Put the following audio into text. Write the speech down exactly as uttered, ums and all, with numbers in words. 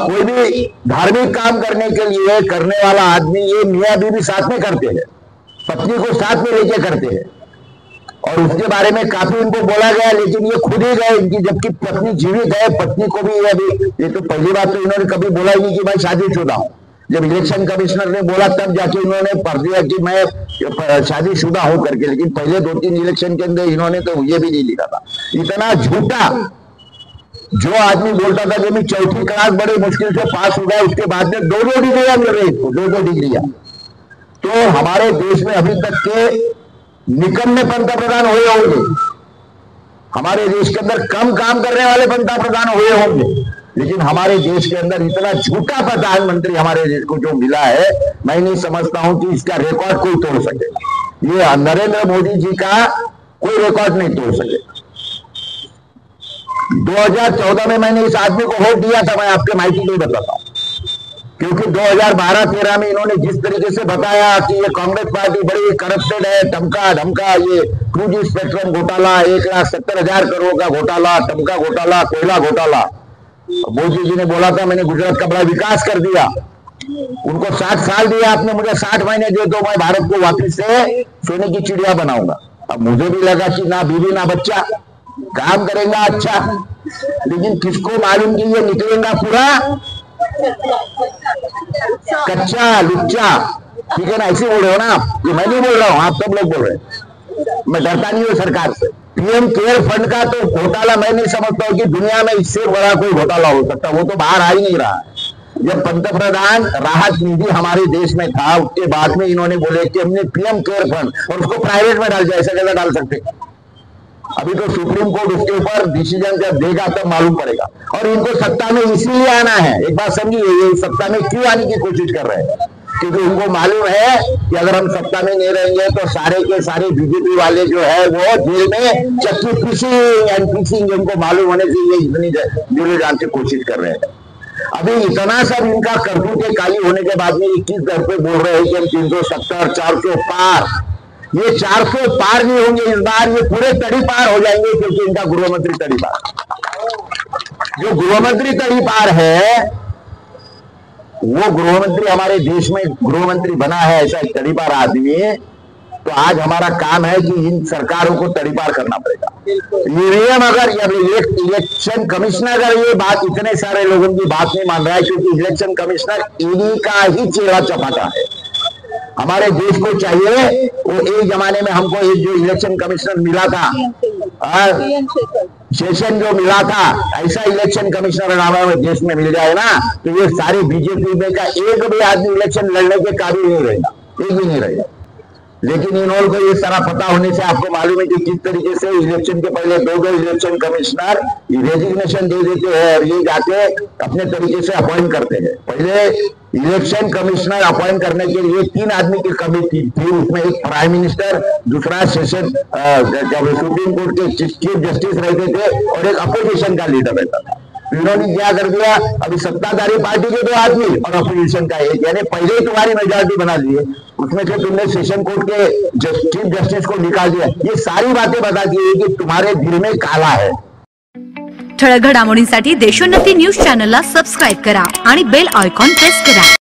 कोई भी धार्मिक काम करने के लिए करने वाला आदमी, ये मियाँ बीवी साथ में करते हैं, पत्नी को साथ में लेके करते हैं, और उसके बारे में काफी इनको बोला गया, लेकिन ये खुद ही गए इनकी, जबकि पत्नी जीवित है, पत्नी को भी ये अभी, ये तो पहली बात तो इन्होंने कभी बोला ही नहीं कि मैं शादीशुदा हूं। जब इलेक्शन कमिश्नर ने बोला तब जाके इन्होंने पढ़ दिया कि मैं शादीशुदा हूं करके, लेकिन पहले दो तीन इलेक्शन के अंदर इन्होंने तो ये भी नहीं लिखा था। इतना झूठा जो आदमी बोलता था कि मैं चौथी क्लास बड़े मुश्किल से पास हो गया, उसके बाद में दो दो डिग्रियां मिल रही थी, दो दो डिग्रियां। तो हमारे देश में अभी तक के निकम्मे पंत प्रधान हुए होंगे, हमारे देश के अंदर कम काम करने वाले पंत प्रधान हुए होंगे, लेकिन हमारे देश के अंदर इतना झूठा प्रधानमंत्री हमारे देश को जो मिला है, मैं नहीं समझता हूं कि इसका रिकॉर्ड कोई तोड़ सके। ये नरेंद्र मोदी जी का कोई रिकॉर्ड नहीं तोड़ सके। दो हज़ार चौदह में मैंने इस आदमी को वोट दिया था, मैं आपके माहिती नहीं बताता हूं, क्योंकि दो हज़ार बारह तेरह में इन्होंने जिस तरीके से बताया कि ये कांग्रेस पार्टी बड़ी करप्टेड है, टमका धमका, ये टू जी स्पेक्ट्रम घोटाला, एक लाख सत्तर हजार करोड़ का घोटाला, टमका घोटाला, कोयला घोटाला। मोदी जी ने बोला था मैंने गुजरात का बड़ा विकास कर दिया, उनको साठ साल दिया आपने, मुझे साठ महीने दे दो, मैं भारत को वापिस से सोने की चिड़िया बनाऊंगा। अब मुझे भी लगा कि ना बीवी ना बच्चा, काम करेगा अच्छा, लेकिन किसको मालूम कि ये निकलेगा पूरा कच्चा लुच्चा। ठीक है ना, ऐसे बोल रहे हो ना आप, ये मैं नहीं बोल रहा हूं, आप सब लोग बोल रहे हैं। मैं डरता नहीं हूं सरकार से। पीएम केयर फंड का तो घोटाला मैं नहीं समझता हूं कि दुनिया में इससे बड़ा कोई घोटाला हो सकता, वो तो बाहर आ ही नहीं रहा है। जब पंतप्रधान राहत निधि हमारे देश में था, उसके बाद में इन्होंने बोले कि हमने पीएम केयर फंड, और उसको प्राइवेट में डाल दिया, ऐसा कैसे डाल सकते? अभी तो सुप्रीम कोर्ट उसके ऊपर डिसीजन जब देगा तब मालूम पड़ेगा। और इनको सत्ता में इसीलिए आना है, एक बात समझिए, ये सत्ता में क्यों आने की कोशिश कर रहे हैं? क्योंकि उनको मालूम है कि अगर हम सत्ता में नहीं रहेंगे तो सारे के सारे बीजेपी वाले जो है वो जेल में चक्की पीसिंग एंड पीसिंग, उनको मालूम होने से ये इतनी दिल जान से कोशिश कर रहे हैं। अभी इतना सब इनका करतूत काली होने के बाद में इक्कीस घर पे बोल रहे हैं कि हम तीन सौ सत्तर चार सौ पार, ये चार सौ पार नहीं होंगे इस बार, ये पूरे तड़ी पार हो जाएंगे, क्योंकि इनका गृहमंत्री तड़ी पार, जो गृहमंत्री तड़ी पार है, वो गृहमंत्री हमारे देश में गृहमंत्री बना है, ऐसा एक तड़ी पार आदमी है। तो आज हमारा काम है कि इन सरकारों को तड़ी पार करना पड़ेगा। ईवीएम अगर इलेक्शन कमिश्नर अगर ये बात इतने सारे लोगों की बात नहीं मान रहा है, क्योंकि इलेक्शन कमिश्नर ईडी का ही चेहरा चपाता है। हमारे देश को चाहिए, वो एक जमाने में हमको एक जो इलेक्शन कमिश्नर मिला था, सेशन जो मिला था, ऐसा इलेक्शन कमिश्नर हमारे देश में मिल जाए ना, तो ये सारी बीजेपी में का एक भी आदमी इलेक्शन लड़ने के काबिल नहीं रहेगा, एक भी नहीं रहेगा। लेकिन इन लोगों को ये सारा पता होने से आपको मालूम है कि किस तरीके से इलेक्शन के पहले दो दो इलेक्शन कमिश्नर रेजिग्नेशन दे देते हैं और ये जाके अपने तरीके से अपॉइंट करते हैं। पहले इलेक्शन कमिश्नर अपॉइंट करने के लिए तीन आदमी की कमिटी थी, उसमें एक प्राइम मिनिस्टर, दूसरा सेशन जब सुप्रीम कोर्ट के चीफ जस्टिस रहते थे, और एक अपोजिशन का लीडर रहता था। इन्होंने क्या कर दिया, अभी सत्ताधारी पार्टी के दो आदमी और अपोजिशन का एक, यानी पहले ही तुम्हारी मेजॉरिटी बना दिए, उसमें से तुमने सेशन कोर्ट के चीफ जस्टिस को निकाल दिया। ये सारी बातें बताती है कि तुम्हारे दिल में काला है। ठळक घडामोडींसाठी देशोन्नती न्यूज चॅनलला सबस्क्राइब करा आणि बेल आयकॉन प्रेस करा।